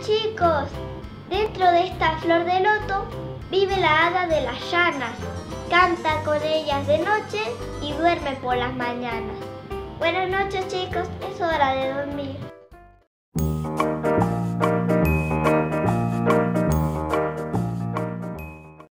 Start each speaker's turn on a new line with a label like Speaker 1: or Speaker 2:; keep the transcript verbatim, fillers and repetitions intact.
Speaker 1: chicos, dentro de esta flor de loto vive la hada de las llanas. Canta con ellas de noche y duerme por las mañanas. Buenas noches chicos, es hora de dormir.